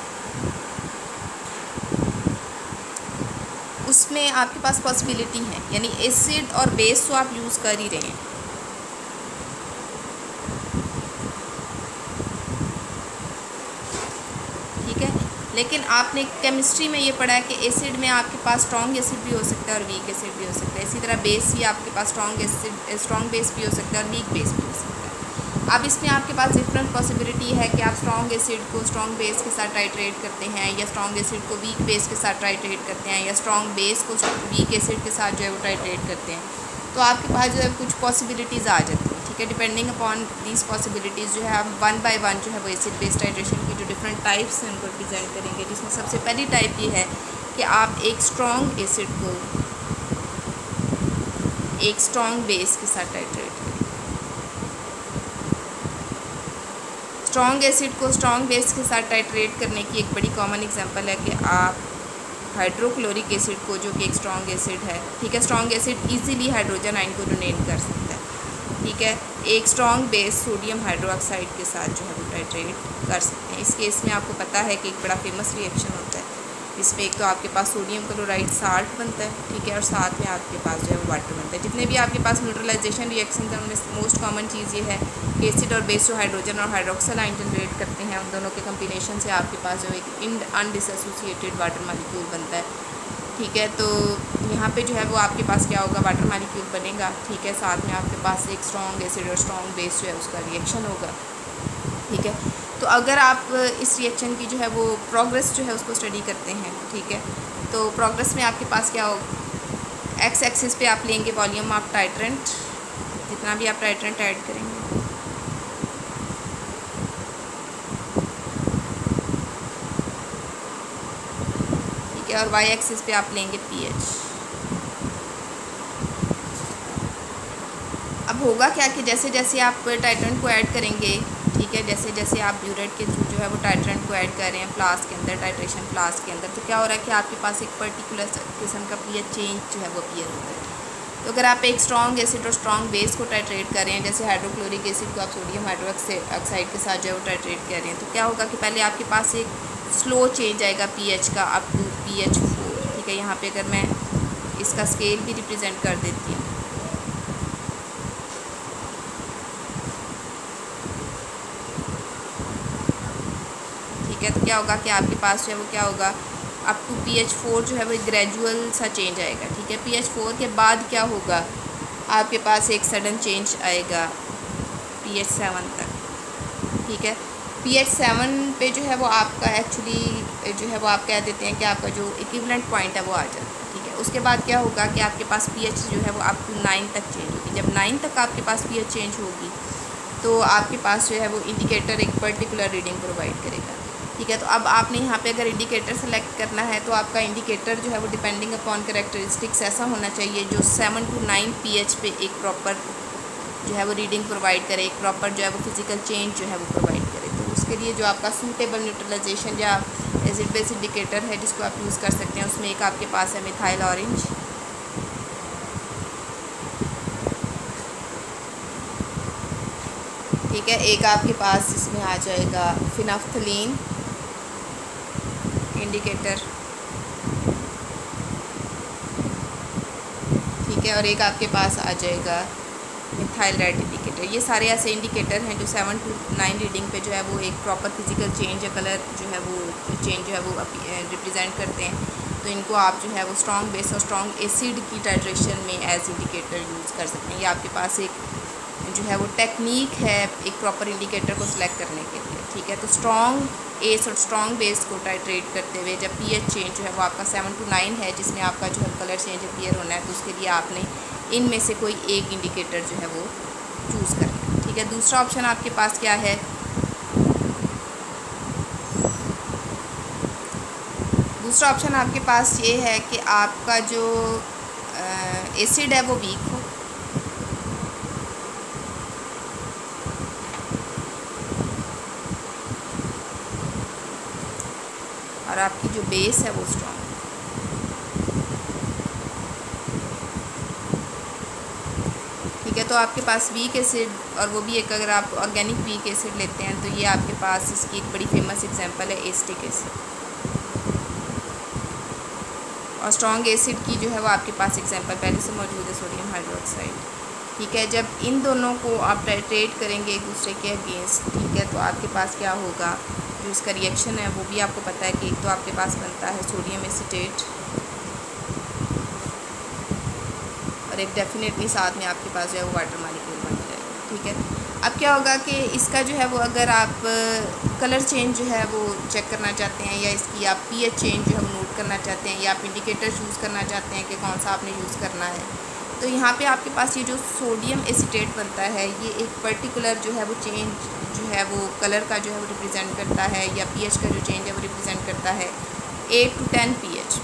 उसमें आपके पास पॉसिबिलिटी है, यानी एसिड और बेस तो आप यूज़ कर ही रहे हैं। ठीक है, लेकिन आपने केमिस्ट्री में ये पढ़ा है कि एसिड में आपके पास स्ट्रॉन्ग एसिड भी हो सकता है और वीक एसिड भी हो सकता है। इसी तरह बेस भी आपके पास स्ट्रॉन्ग एसिड स्ट्रॉन्ग बेस भी हो सकता है और वीक बेस भी हो सकता है। अब इसमें आपके पास डिफरेंट पॉसिबिलिटी है कि आप स्ट्रॉन्ग एसिड को स्ट्रॉन्ग बेस के साथ टाइट्रेट करते हैं, या स्ट्रॉन्ग एसिड को वीक बेस के साथ टाइट्रेट करते हैं, या स्ट्रॉन्ग बेस को वीक एसिड के साथ जो है वो टाइट्रेट करते हैं। तो आपके पास जो है कुछ पॉसिबिलिटीज़ आ जाती हैं। ठीक है, डिपेंडिंग अपॉन दीज पॉसिबिलिटीज़ जो है हम वन बाय वन जो है वो एसिड बेस टाइट्रेशन की जो डिफरेंट टाइप्स हैं उनको रिप्रेजेंट करेंगे, जिसमें सबसे पहली टाइप ये है कि आप एक स्ट्रॉन्ग एसिड को एक स्ट्रॉन्ग बेस के साथ टाइट्रेट करें। स्ट्रॉन्ग एसिड को स्ट्रॉन्ग बेस के साथ टाइट्रेट करने की एक बड़ी कॉमन एग्जांपल है कि आप हाइड्रोक्लोरिक एसिड को, जो कि एक स्ट्रॉन्ग एसिड है, ठीक है, strong acid easily hydrogen ion को डोनेट कर सकता है। ठीक है, एक स्ट्रॉन्ग बेस सोडियम हाइड्रोक्साइड के साथ जो है वो टाइट्रेट कर सकते हैं। इस केस में आपको पता है कि एक बड़ा फेमस रिएक्शन होता है, इसमें एक तो आपके पास सोडियम क्लोराइड साल्ट बनता है, ठीक है, और साथ में आपके पास जो है वो वाटर बनता है। जितने भी आपके पास न्यूट्रलाइजेशन रिएक्शन हैं उनमें मोस्ट कॉमन चीज़ ये है कि एसिड और बेस जो हाइड्रोजन और हाइड्रोक्साइड आयन जनरेट करते हैं, उन दोनों के कम्बिनेशन से आपके पास जो एक इन अनडिसोसिएटेड वाटर मॉलिक्यूल बनता है। ठीक है, तो यहाँ पे जो है वो आपके पास क्या होगा, वाटर मॉलिक्यूल बनेगा। ठीक है, साथ में आपके पास एक स्ट्रॉन्ग एसिड और स्ट्रॉन्ग बेस जो है उसका रिएक्शन होगा। ठीक है, तो अगर आप इस रिएक्शन की जो है वो प्रोग्रेस जो है उसको स्टडी करते हैं, ठीक है, तो प्रोग्रेस में आपके पास क्या होगा, एक्स एक्सिस पे आप लेंगे वॉल्यूम ऑफ टाइट्रेंट, जितना भी आप टाइट्रेंट ऐड करेंगे, ठीक है, और वाई एक्सिस पे आप लेंगे पीएच। अब होगा क्या कि जैसे जैसे आप टाइट्रेंट को ऐड करेंगे, ठीक है, जैसे जैसे आप ब्यूरेट के थ्रू जो है वो टाइट्रेंट को ऐड कर रहे हैं फ्लास्क के अंदर, टाइट्रेशन फ्लास्क के अंदर, तो क्या हो रहा है कि आपके पास एक पर्टिकुलर किस्म का पीएच चेंज जो है वो अपीयर होता है। तो अगर आप एक स्ट्रॉन्ग एसिड और स्ट्रॉन्ग बेस को टाइट्रेट कर रहे हैं, जैसे हाइड्रोक्लोरिक एसिड को आप सोडियम हाइड्रोक्साइड के साथ जो है वो टाइट्रेट कर रहे हैं, तो क्या होगा कि पहले आपके पास एक स्लो चेंज आएगा पीएच का अप टू पीएच फोर। ठीक है, यहाँ पे अगर मैं इसका स्केल भी रिप्रेजेंट कर देती हूँ, ठीक है, तो क्या होगा कि आपके पास जो है वो क्या होगा, up to P H four जो है वो ग्रेजुअल सा चेंज आएगा। ठीक है, पी एच फोर के बाद क्या होगा, आपके पास एक सडन चेंज आएगा पी एच सेवन तक। ठीक है, पी एच सेवन पे जो है वो आपका एक्चुअली जो है वो आप कह देते हैं कि आपका जो इक्विवेलेंट पॉइंट है वो आ जाता है। ठीक है, उसके बाद क्या होगा कि आपके पास पी एच जो है वो अप टू नाइन तक चेंज होगी। जब नाइन तक आपके पास पी एच चेंज होगी तो आपके पास जो है वो इंडिकेटर एक पर्टिकुलर रीडिंग प्रोवाइड करेगा। ठीक है, तो अब आपने यहाँ पे अगर इंडिकेटर सेलेक्ट करना है तो आपका इंडिकेटर जो है वो डिपेंडिंग अपॉन कैरेक्टरिस्टिक्स ऐसा होना चाहिए जो सेवन टू नाइन पीएच पे एक प्रॉपर जो है वो रीडिंग प्रोवाइड करे, एक प्रॉपर जो है वो फिजिकल चेंज जो है वो प्रोवाइड करे। तो उसके लिए जो आपका सूटेबल न्यूट्रलाइजेशन या एसिड बेस इंडिकेटर है जिसको आप यूज़ कर सकते हैं, उसमें एक आपके पास है मिथाइल ऑरेंज, ठीक है। एक आपके पास इसमें आ जाएगा फिनाफ्थलीन इंडिकेटर, ठीक है, और एक आपके पास आ जाएगा मिथाइल रेड इंडिकेटर। ये सारे ऐसे इंडिकेटर हैं जो सेवन टू नाइन रीडिंग पे जो है वो एक प्रॉपर फिजिकल चेंज या कलर जो है वो चेंज जो है वो रिप्रेजेंट करते हैं। तो इनको आप जो है वो स्ट्रॉन्ग बेस और स्ट्रॉन्ग एसिड की टाइट्रेशन में एज इंडिकेटर यूज़ कर सकते हैं। ये आपके पास एक जो है वो टेक्निक है एक प्रॉपर इंडिकेटर को सिलेक्ट करने के लिए, ठीक है। तो स्ट्रॉन्ग एस और स्ट्रॉन्ग बेस को टाइट्रेट करते हुए जब पीएच चेंज जो है वो आपका सेवन टू नाइन है, जिसमें आपका जो है कलर चेंज अपीयर होना है, तो उसके लिए आपने इनमें से कोई एक इंडिकेटर जो है वो चूज़ करना है, ठीक है। दूसरा ऑप्शन आपके पास क्या है, दूसरा ऑप्शन आपके पास ये है कि आपका जो एसिड है वो वीक हो, और आपकी जो बेस है वो स्ट्रॉन्ग। ठीक है, तो आपके पास वीक एसिड, और वो भी एक अगर आप ऑर्गेनिक वीक एसिड लेते हैं तो ये आपके पास इसकी एक बड़ी फेमस एग्जांपल है एसिटिक एसिड, और स्ट्रॉन्ग एसिड की जो है वो आपके पास एग्जांपल पहले से मौजूद है सोडियम हाइड्रोक्साइड। ठीक है, जब इन दोनों को आप टाइट्रेट करेंगे एक दूसरे के अगेंस्ट, ठीक है, तो आपके पास क्या होगा, जो इसका रिएक्शन है वो भी आपको पता है कि एक तो आपके पास बनता है सोडियम एसीटेट, और एक डेफिनेटली साथ में आपके पास जो है वो वाटर मॉलिक्यूल बन जाएगा। ठीक है, अब क्या होगा कि इसका जो है वो अगर आप कलर चेंज जो है वो चेक करना चाहते हैं, या इसकी आप पीएच चेंज जो है वो नोट करना चाहते हैं, या आप इंडिकेटर चूज़ करना चाहते हैं कि कौन सा आपने यूज़ करना है, तो यहाँ पे आपके पास ये जो सोडियम एसीटेट बनता है ये एक पर्टिकुलर जो है वो चेंज जो है वो कलर का जो है वो रिप्रेजेंट करता है, या पीएच का जो चेंज है वो रिप्रेजेंट करता है एट टू टेन पीएच।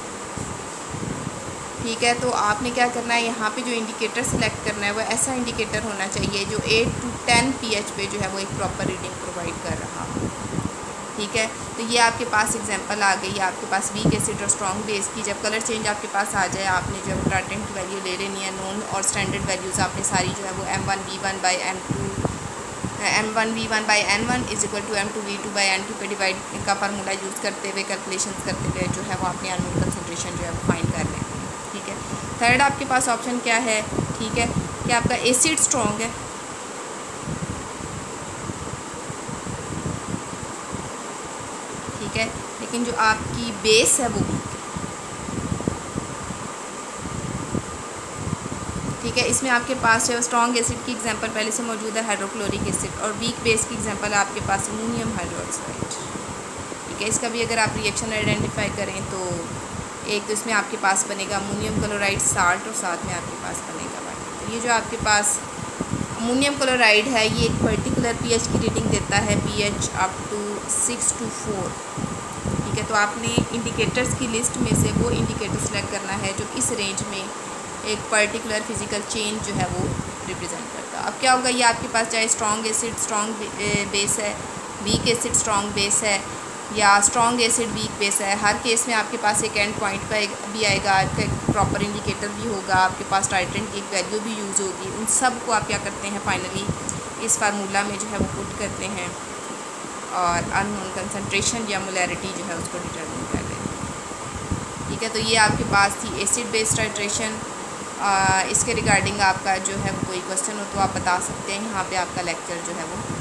ठीक है, तो आपने क्या करना है, यहाँ पे जो इंडिकेटर सेलेक्ट करना है वो ऐसा इंडिकेटर होना चाहिए जो एट टू टेन पीएच पे जो है वो एक प्रॉपर रीडिंग प्रोवाइड कर रहा हो। ठीक है, तो ये आपके पास एग्जांपल आ गई, आपके पास वीक एसिड और स्ट्रॉन्ग बेस की जब कलर चेंज आपके पास आ जाए, आपने जो है टार्टेंट की वैल्यू ले लेनी है, नोन और स्टैंडर्ड वैल्यूज़ आपने सारी जो है वो M one V one by M two M one V one by N one is equal to M two V two by N two पे डिवाइड का फार्मूला यूज़ करते हुए कैलकुलेशन करते हुए जो है वो आपने एनुअल कंसनट्रेशन जो है वो फाइंड कर लें। ठीक है, थर्ड आपके पास ऑप्शन क्या है, ठीक है, कि आपका एसिड स्ट्रॉन्ग है, ठीक है, लेकिन जो आपकी बेस है वो वीक है। ठीक है, इसमें आपके पास जो स्ट्रॉन्ग एसिड की एग्जांपल पहले से मौजूद है हाइड्रोक्लोरिक एसिड, और वीक बेस की एग्जांपल आपके पास अमोनियम हाइड्रोक्साइड। ठीक है, इसका भी अगर आप रिएक्शन आइडेंटिफाई करें तो एक तो इसमें आपके पास बनेगा अमोनियम क्लोराइड साल्ट, और साथ में आपके पास बनेगा वाटर। तो ये जो आपके पास अमोनियम क्लोराइड है ये एक पर्टिकुलर पीएच की रीडिंग देता है, pH up to six to four. ठीक है, तो आपने इंडिकेटर्स की लिस्ट में से वो इंडिकेटर सेलेक्ट करना है जो इस रेंज में एक पर्टिकुलर फिजिकल चेंज जो है वो रिप्रेजेंट करता है। अब क्या होगा, ये आपके पास चाहे स्ट्रॉन्ग एसिड स्ट्रॉन्ग बेस है, वीक एसिड स्ट्रॉन्ग बेस है, या स्ट्रॉन्ग एसिड वीक बेस है, हर केस में आपके पास एक एंड पॉइंट पर भी आएगा, आपका एक प्रॉपर इंडिकेटर भी होगा, आपके पास टाइट्रेंट की एक वैल्यू भी यूज़ होगी। उन सब को आप क्या करते हैं, फाइनली इस फार्मूला में जो है वो पुट करते हैं और अननोन कंसंट्रेशन या मोलैरिटी जो है उसको डिटरमिन कर देते हैं। ठीक है, तो ये आपके पास थी एसिड बेस्ड टाइट्रेशन। इसके रिगार्डिंग आपका जो है वो कोई क्वेश्चन हो तो आप बता सकते हैं, यहाँ पे आपका लेक्चर जो है वो